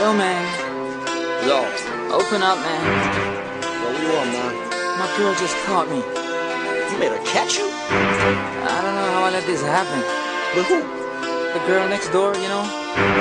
Yo, man. Yo. Open up, man. What do you want, man? My girl just caught me. You made her catch you? I don't know how I let this happen. With who? The girl next door, you know?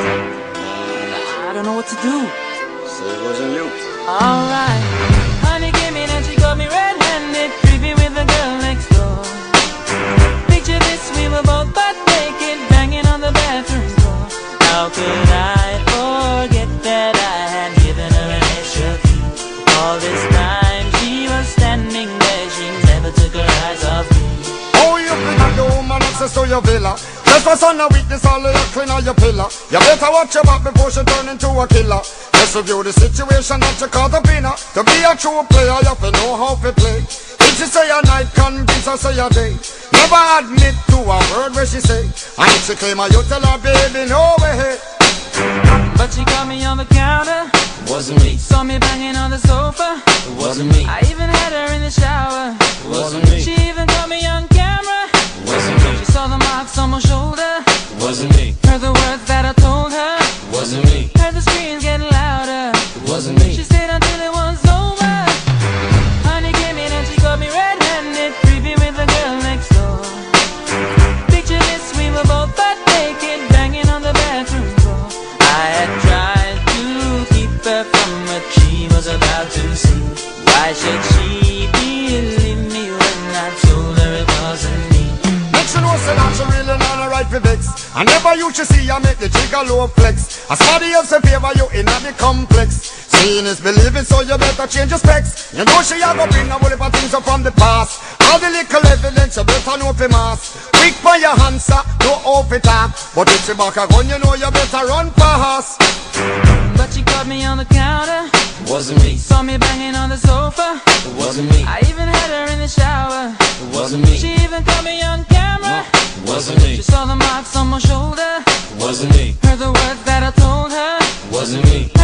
I don't know what to do. So it wasn't you. Alright. Honey came in and she got me red-handed, creepy with the girl next door. Picture this, we were both butt naked, banging on the bathroom door. How could I forget that I had given her an extra key? All this time she was standing there, she never took her eyes off me. Oh, you bring the woman access to your villa. Just for son of weakness, all of your clean on your pillar. You better watch your back before she turn into a killer. Just review the situation that you caught up in her. To be a true player, you have to know how to play. If she say a night, convince her say a day. Never admit to a word where she say. And if she claim her, you tell her, baby, no way. But she caught me on the counter. Wasn't me. Saw me banging on the sofa. It wasn't me. I even had her in the shower. It wasn't me. She even caught me on camera. It wasn't me. She saw the marks on my shoulder. It wasn't me. Heard the words that I told her. It wasn't me. Heard the screams getting louder. It wasn't me. She stayed until it was over. Honey came in and she got me red-handed, creepy with the girl next door. Picture this, we were both butt naked, banging on the bathroom floor. I had tried to keep her from what she was about to see. Why should she believe me when I told her it wasn't me? Make sure no say that she really not a right for vex. I never you should see I make the jigger low flex. As somebody else in favor you in the complex. Seeing is believing, so you better change your specs. You know she a go bring a whole heap of things up from the past. All the little evidence you better know for mass. Quick for your answer, no off it up. But if she back a gun, you know you better run fast. But she caught me on the counter. It wasn't me. Saw me banging on the sofa. It wasn't me. I even had her in the shower. It wasn't me. She even caught me on camera. It wasn't me. She saw the marks on my shoulder. It wasn't me. Heard the words that I told her. It wasn't me.